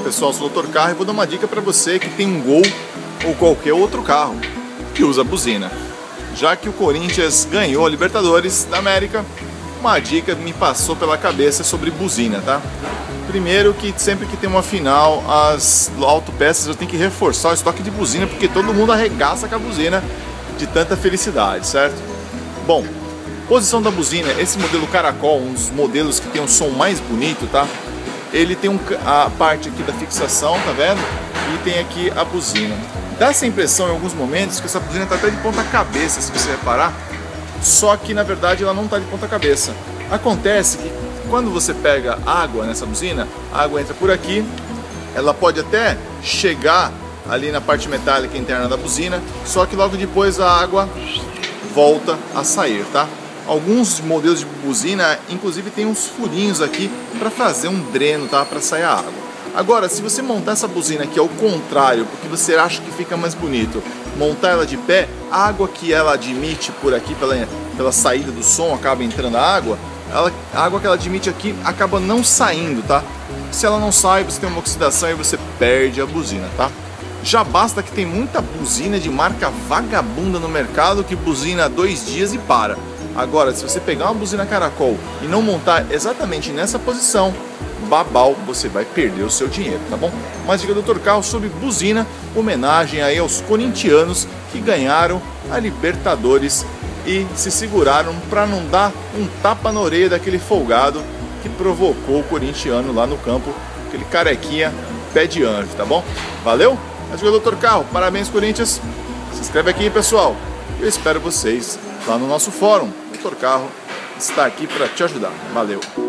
pessoal, eu sou o Dr. Carro e vou dar uma dica para você que tem um Gol ou qualquer outro carro que usa buzina. Já que o Corinthians ganhou a Libertadores da América, uma dica me passou pela cabeça sobre buzina, tá? Primeiro que sempre que tem uma final, as autopeças eu tenho que reforçar o estoque de buzina, porque todo mundo arregaça com a buzina de tanta felicidade, certo? Bom, posição da buzina, esse modelo Caracol, um dos modelos que tem um som mais bonito, tá? Ele tem a parte aqui da fixação, tá vendo? E tem aqui a buzina. Dá essa impressão em alguns momentos que essa buzina tá até de ponta cabeça, se você reparar. Só que na verdade ela não tá de ponta cabeça. Acontece que quando você pega água nessa buzina, a água entra por aqui, ela pode até chegar ali na parte metálica interna da buzina, só que logo depois a água volta a sair, tá? Alguns modelos de buzina, inclusive, tem uns furinhos aqui para fazer um dreno, tá? Para sair a água. Agora, se você montar essa buzina aqui ao contrário, porque você acha que fica mais bonito, montar ela de pé, a água que ela admite por aqui, pela saída do som, acaba entrando a água que ela admite aqui acaba não saindo, tá? Se ela não sai, você tem uma oxidação e você perde a buzina, tá? Já basta que tem muita buzina de marca vagabunda no mercado que buzina 2 dias e para. Agora, se você pegar uma buzina Caracol e não montar exatamente nessa posição, babau, você vai perder o seu dinheiro, tá bom? Mas dica do Dr. Carro sobre buzina, homenagem aí aos corintianos que ganharam a Libertadores e se seguraram para não dar um tapa na orelha daquele folgado que provocou o corintiano lá no campo, aquele carequinha pé de anjo, tá bom? Valeu? Mas dica do Dr. Carro, parabéns Corinthians, se inscreve aqui pessoal, eu espero vocês lá no nosso fórum. O Dr. Carro está aqui para te ajudar, valeu!